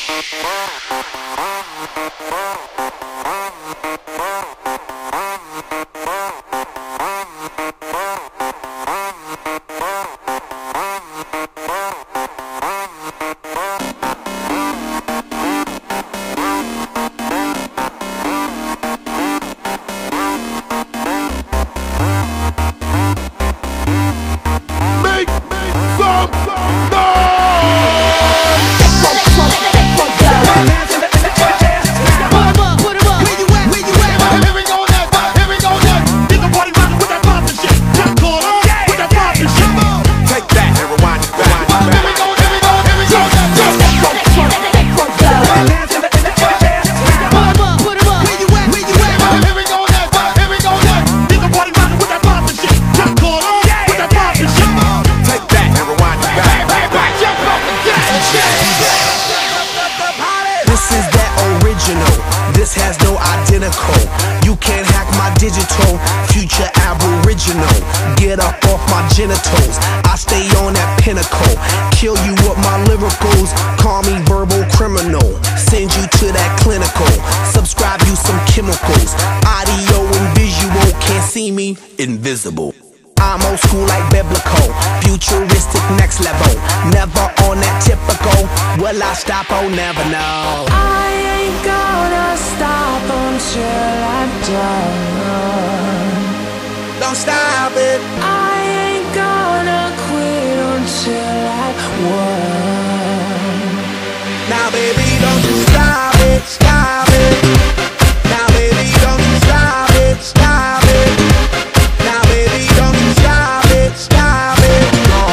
This has no identical. You can't hack my digital. Future aboriginal. Get up off my genitals. I stay on that pinnacle. Kill you with my lyricals. Call me verbal criminal. Send you to that clinical. Subscribe you some chemicals. Audio and visual. Can't see me, invisible. I'm old school like biblical, futuristic next level. Never on that typical. Will I stop? Oh, never know. I ain't gonna stop until I'm done. Don't stop it. I ain't gonna quit until I won. Now baby, don't you stop it, stop it. Now baby, don't you stop it, stop it. Now baby, don't you stop it, stop it.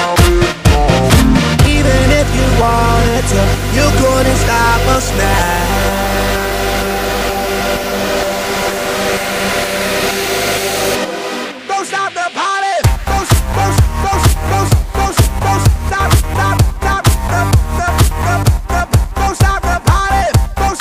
Even if you wanted to, you couldn't stop us now. Don't stop the party. Don't stop, don't stop the party. Don't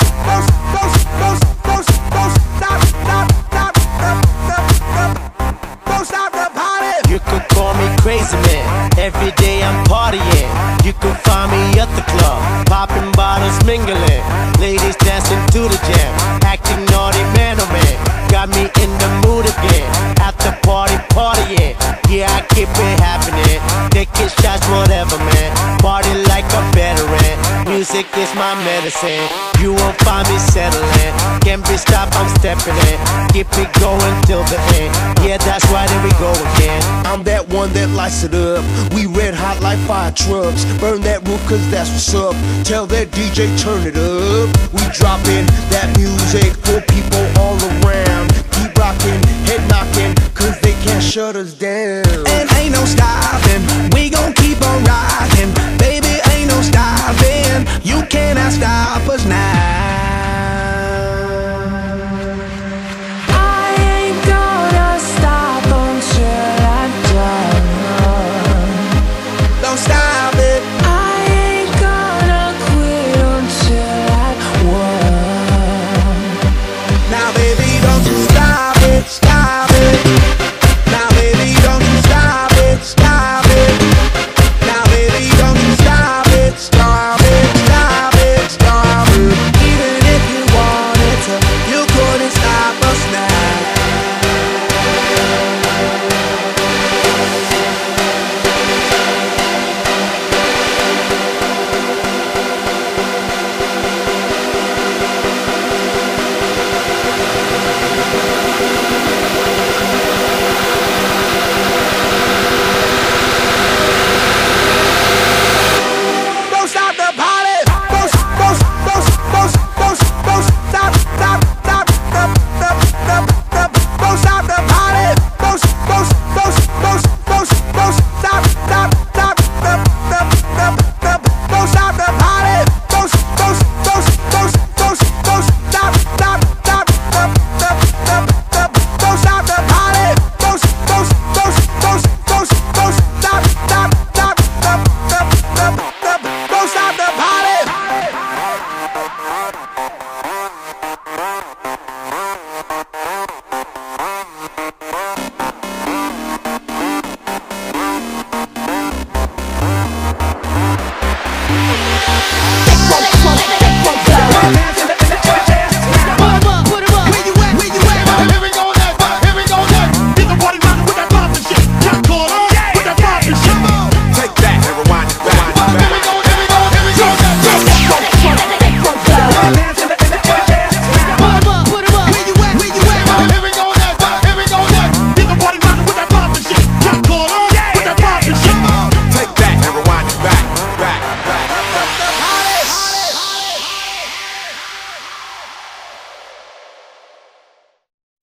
stop the party. You could call me crazy man. Every day I'm partying. You can find me at the club, popping bottles, mingling. Ladies dancing to the jam, acting naughty, man oh man. Got me in the mood again. At the party, partying. Yeah, I keep it happening. Taking shots, whatever, man. Party like a veteran. Music is my medicine. You won't find me settling. Can't be stopped, I'm stepping in. Keep it going till the end. Yeah, that's right, here we go again. I'm that one that lights it up. We red hot like fire trucks. Burn that roof cause that's what's up. Tell that DJ turn it up. We dropping that music for people all around. Keep rocking, head knocking, cause they can't shut us down. And ain't no stopping, we gon' keep on rocking. Baby, ain't no stopping, you cannot stop us now.